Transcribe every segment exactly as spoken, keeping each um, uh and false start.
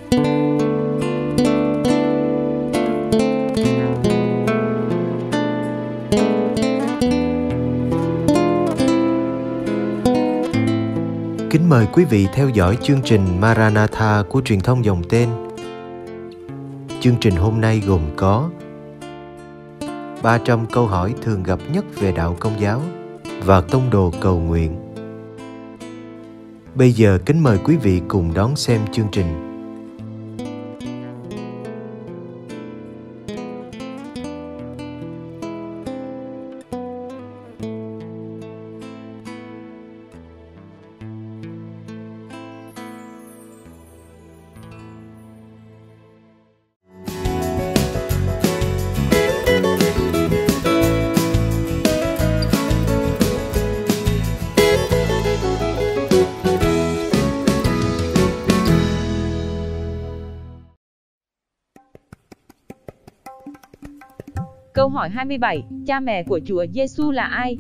Kính mời quý vị theo dõi chương trình Maranatha của truyền thông dòng tên. Chương trình hôm nay gồm có ba trăm câu hỏi thường gặp nhất về đạo Công giáo và tông đồ cầu nguyện. Bây giờ kính mời quý vị cùng đón xem chương trình. Câu hỏi hai mươi bảy, cha mẹ của Chúa Giêsu là ai?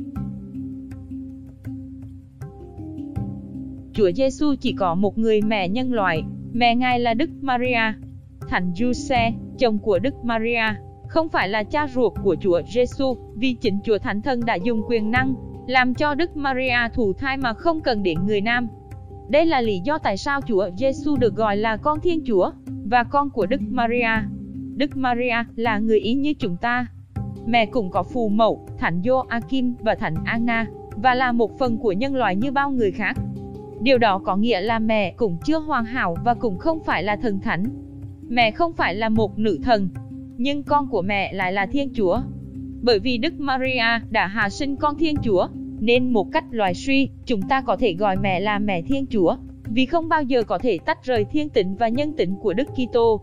Chúa Giêsu chỉ có một người mẹ nhân loại, mẹ Ngài là Đức Maria. Thánh Giuse, chồng của Đức Maria, không phải là cha ruột của Chúa Giêsu, vì chính Chúa Thánh Thần đã dùng quyền năng làm cho Đức Maria thụ thai mà không cần đến người nam. Đây là lý do tại sao Chúa Giêsu được gọi là con Thiên Chúa và con của Đức Maria. Đức Maria là người Ý như chúng ta. Mẹ cũng có phù mẫu, Thánh Gioachim và Thánh Anna, và là một phần của nhân loại như bao người khác. Điều đó có nghĩa là mẹ cũng chưa hoàn hảo và cũng không phải là thần thánh. Mẹ không phải là một nữ thần, nhưng con của mẹ lại là Thiên Chúa. Bởi vì Đức Maria đã hạ sinh con Thiên Chúa, nên một cách loài suy, chúng ta có thể gọi mẹ là mẹ Thiên Chúa, vì không bao giờ có thể tách rời thiên tính và nhân tính của Đức Kitô.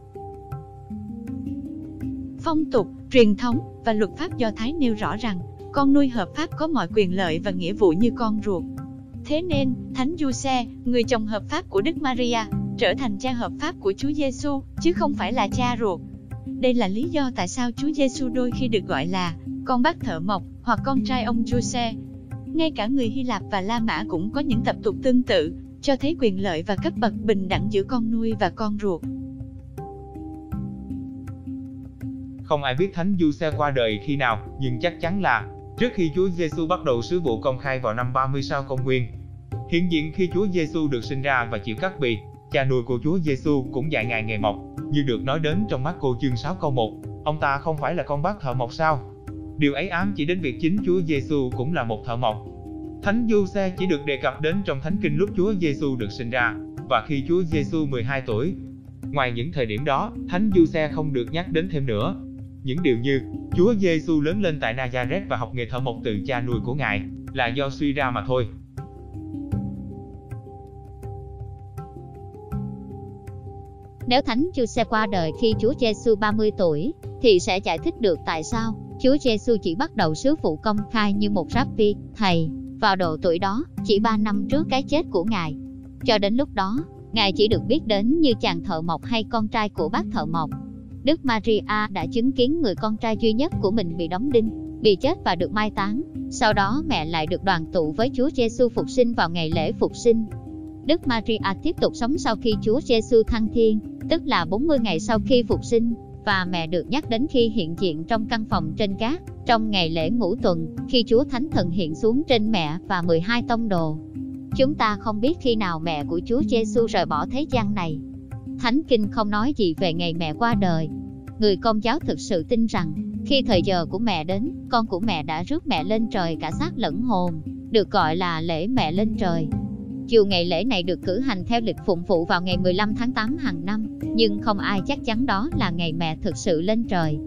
Phong tục, truyền thống và luật pháp Do Thái nêu rõ rằng con nuôi hợp pháp có mọi quyền lợi và nghĩa vụ như con ruột. Thế nên, Thánh Giuse, người chồng hợp pháp của Đức Maria, trở thành cha hợp pháp của Chúa Giêsu, chứ không phải là cha ruột. Đây là lý do tại sao Chúa Giêsu đôi khi được gọi là con bác thợ mộc hoặc con trai ông Giuse. Ngay cả người Hy Lạp và La Mã cũng có những tập tục tương tự, cho thấy quyền lợi và cấp bậc bình đẳng giữa con nuôi và con ruột. Không ai biết Thánh Giuse qua đời khi nào, nhưng chắc chắn là trước khi Chúa Giêsu bắt đầu sứ vụ công khai vào năm ba mươi sau công nguyên. Hiện diện khi Chúa Giêsu được sinh ra và chịu cắt bì, cha nuôi của Chúa Giêsu cũng dạy Ngài nghề mộc, như được nói đến trong Mác-cô chương sáu câu một. Ông ta không phải là con bác thợ mộc sao? Điều ấy ám chỉ đến việc chính Chúa Giêsu cũng là một thợ mộc. Thánh Giuse chỉ được đề cập đến trong Thánh Kinh lúc Chúa Giêsu được sinh ra và khi Chúa Giêsu mười hai tuổi. Ngoài những thời điểm đó, Thánh Giuse không được nhắc đến thêm nữa. Những điều như Chúa Giêsu lớn lên tại Nazareth và học nghề thợ mộc từ cha nuôi của Ngài là do suy ra mà thôi. Nếu Thánh Giuse qua đời khi Chúa Giêsu ba mươi tuổi, thì sẽ giải thích được tại sao Chúa Giêsu chỉ bắt đầu sứ vụ công khai như một Rabbi, thầy, vào độ tuổi đó, chỉ ba năm trước cái chết của Ngài. Cho đến lúc đó, Ngài chỉ được biết đến như chàng thợ mộc hay con trai của bác thợ mộc. Đức Maria đã chứng kiến người con trai duy nhất của mình bị đóng đinh, bị chết và được mai táng. Sau đó mẹ lại được đoàn tụ với Chúa Giêsu phục sinh vào ngày lễ phục sinh. Đức Maria tiếp tục sống sau khi Chúa Giêsu thăng thiên, tức là bốn mươi ngày sau khi phục sinh, và mẹ được nhắc đến khi hiện diện trong căn phòng trên cát, trong ngày lễ ngũ tuần, khi Chúa Thánh Thần hiện xuống trên mẹ và mười hai tông đồ. Chúng ta không biết khi nào mẹ của Chúa Giêsu rời bỏ thế gian này. Thánh Kinh không nói gì về ngày mẹ qua đời. Người Công giáo thực sự tin rằng, khi thời giờ của mẹ đến, con của mẹ đã rước mẹ lên trời cả xác lẫn hồn, được gọi là lễ mẹ lên trời. Dù ngày lễ này được cử hành theo lịch phụng vụ vào ngày mười lăm tháng tám hàng năm, nhưng không ai chắc chắn đó là ngày mẹ thực sự lên trời.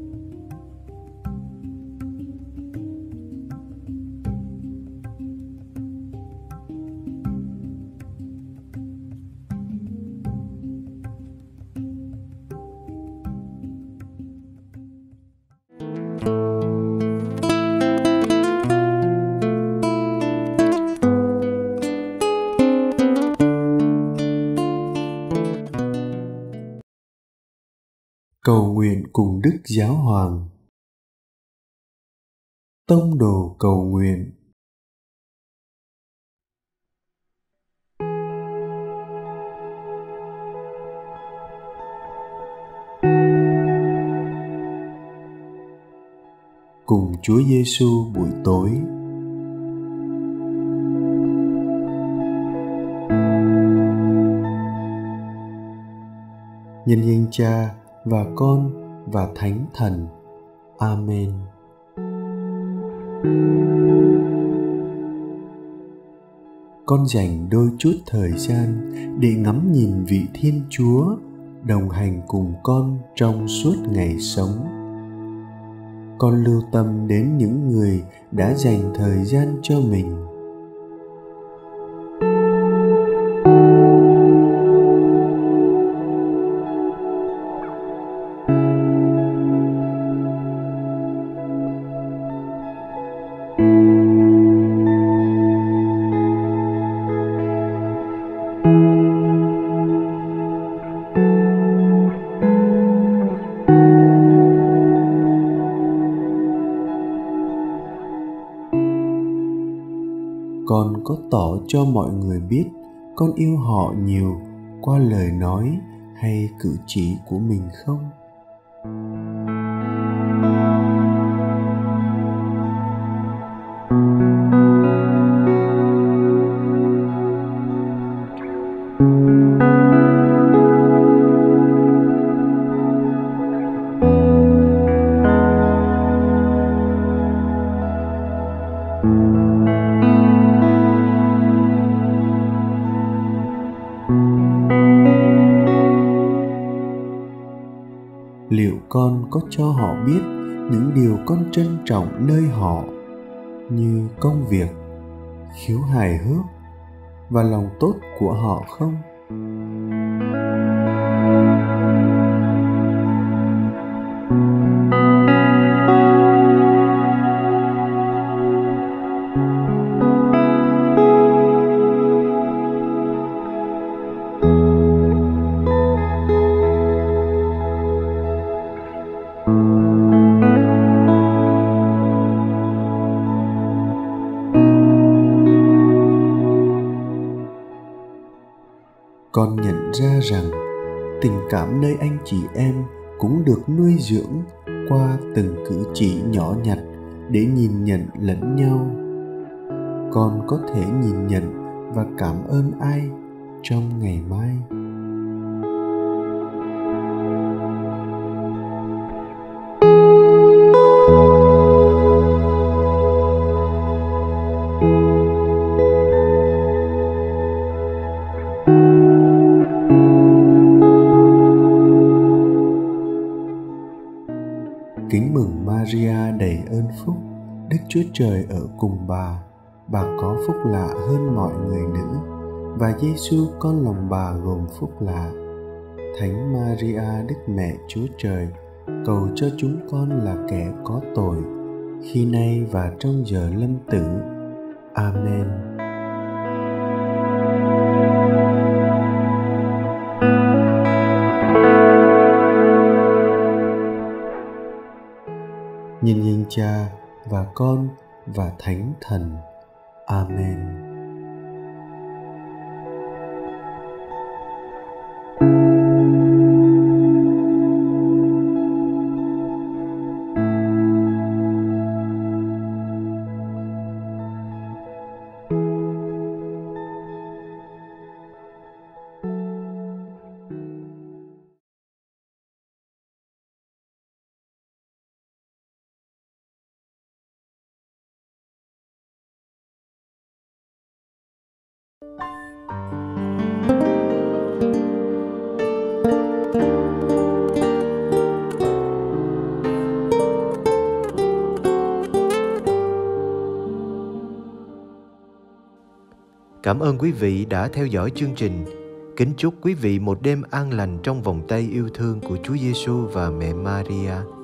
Cầu nguyện cùng Đức Giáo Hoàng. Tông đồ cầu nguyện. cùng Chúa Giêsu buổi tối. Nhân danh Cha và Con và Thánh Thần. Amen. Con dành đôi chút thời gian để ngắm nhìn vị Thiên Chúa đồng hành cùng con trong suốt ngày sống. Con lưu tâm đến những người đã dành thời gian cho mình. Con có tỏ cho mọi người biết con yêu họ nhiều qua lời nói hay cử chỉ của mình không? Liệu con có cho họ biết những điều con trân trọng nơi họ, như công việc, khiếu hài hước và lòng tốt của họ không? Con nhận ra rằng tình cảm nơi anh chị em cũng được nuôi dưỡng qua từng cử chỉ nhỏ nhặt để nhìn nhận lẫn nhau. Con có thể nhìn nhận và cảm ơn ai trong ngày mai? Kính mừng Maria đầy ơn phúc, Đức Chúa Trời ở cùng bà. Bà có phúc lạ hơn mọi người nữ, và Giêsu con lòng bà gồm phúc lạ. Thánh Maria Đức Mẹ Chúa Trời, cầu cho chúng con là kẻ có tội, khi nay và trong giờ lâm tử. Amen. Nhân danh Cha và Con và Thánh Thần. Amen. Cảm ơn quý vị đã theo dõi chương trình. Kính chúc quý vị một đêm an lành trong vòng tay yêu thương của Chúa Giêsu và mẹ Maria.